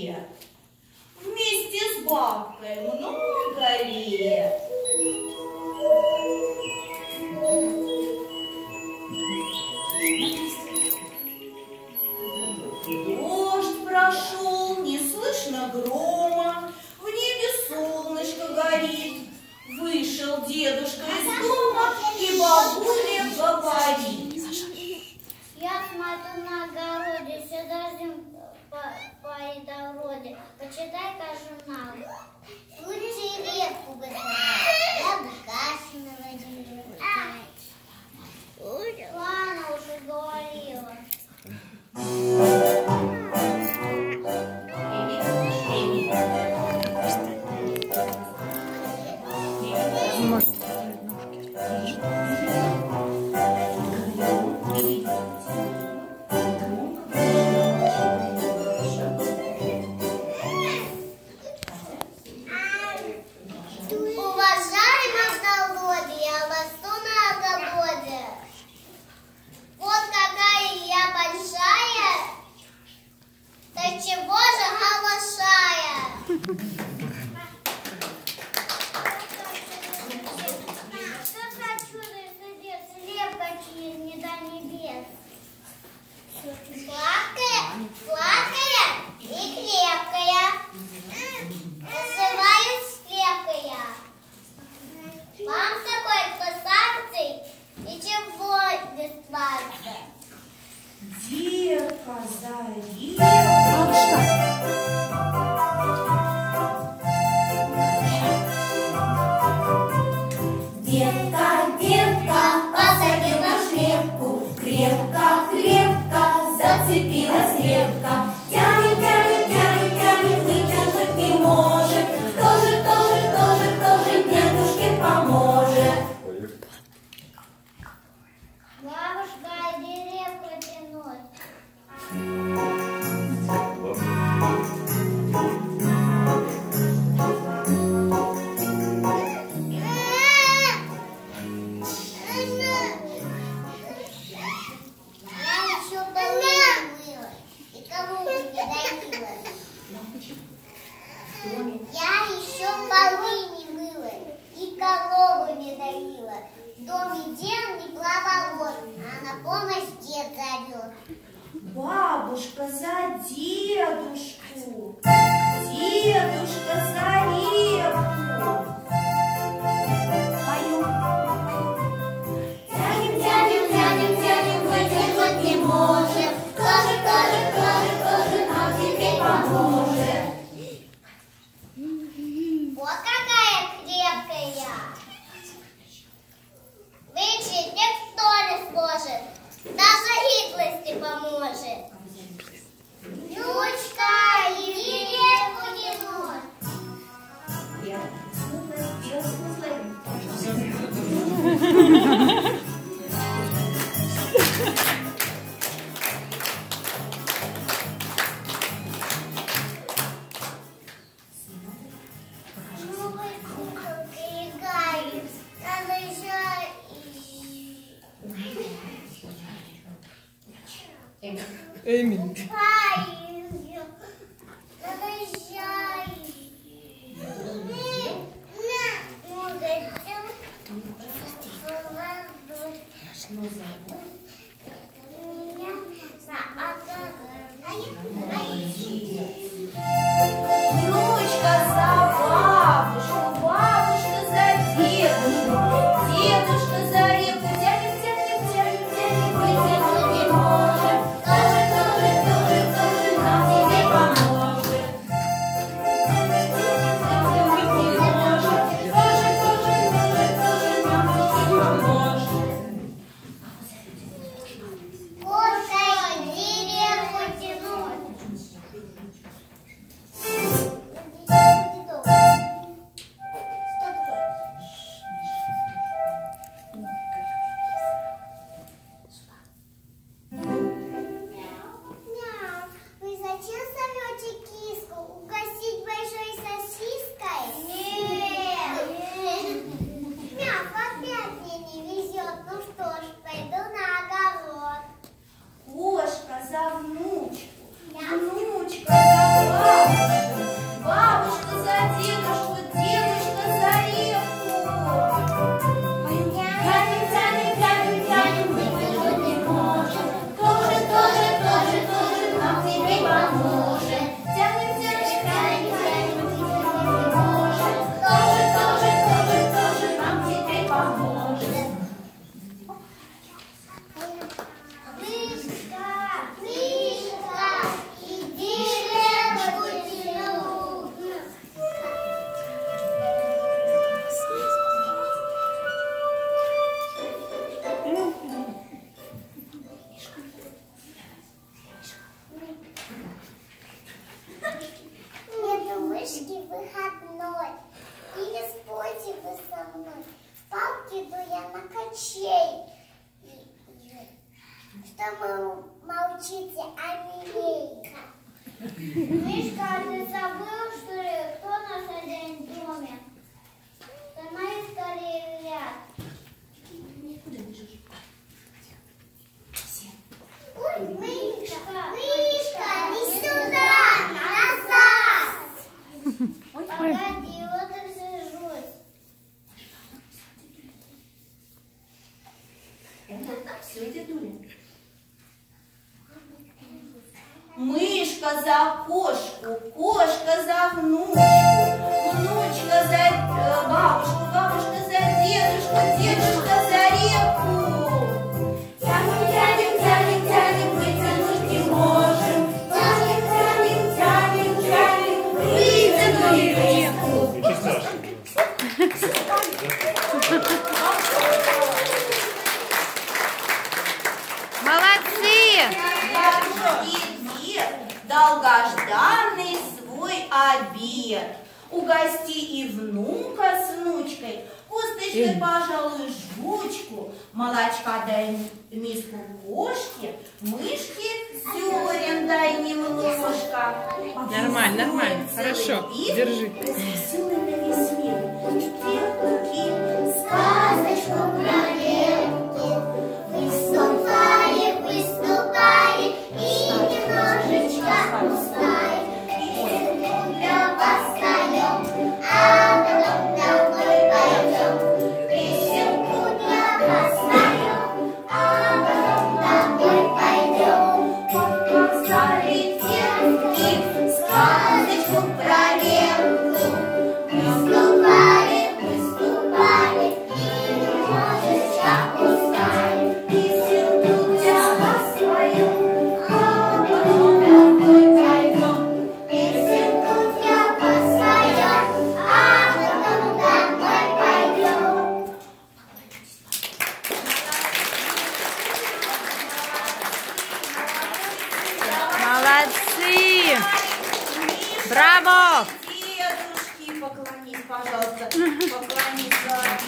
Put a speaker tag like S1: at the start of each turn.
S1: свет. Вместе с бабкой много лет. Дождь прошел, не слышно грома, в небе солнышко горит. Вышел дедушка из дома и бабуле говорит.
S2: Я смотрю на огороде, все дождем поет вроде. Почитай-ка журнал. Лучше репку бы сказать. Я бы кашу наводила. Ладно, уже говорила.
S1: Бабушка за дедушку, дедушка за репку. Тянем, тянем, тянем, тянем, вытянуть не можем. Тоже, нам теперь поможет.
S2: Вот какая крепкая. Вычить никто не сможет. Даже иглости поможет. Ручка и репку не нож.
S3: Эмин.
S1: Внучка за бабушку, бабушка за дедушку, дедушка за репку. Тянем, тянем, тянем, тянем, вытянуть не можем. Тоже,
S2: мной. Палки иду я на качей. Что вы молчите, Амелейка? Мишка, а ты забыл, что ли, кто нас один в доме? Становись скорее ряд. Ой, Мишка, не сюда, назад. Погоди, вот и сажусь.
S1: Все, дедуля. Мышка за кошку, кошка за внучку, внучка за бабушку, бабушка за дедушку, дедушка за реку. Тянем, тянем, тянем, тянем, вытянуть не можем. Тянем, тянем, тянем, тянем, вытянули реку.
S4: Молодцы!
S1: Долгожданный свой обед. Угости и внука с внучкой, косточкой, пожалуй, жвучку, молочка дай миску кошки, мышки зерен дай немножко.
S3: Нормально, нормально. Хорошо, держи.
S1: Веселый на весь мир.
S2: Сказочку про ленту выступали, выступали и немножечко устали. Песенку для вас споем, а потом домой пойдем. Песенку для вас споем, а потом домой пойдем.
S1: Сказали девки сказочку про ленту.
S2: Выступали, выступали и немножечко устали.
S1: Песенку для вас споем, а потом домой пойдем.
S2: Песенку для вас споем, а потом домой пойдем.
S4: Молодцы! Браво!
S1: Дедушки, поклонись, пожалуйста, поклонись.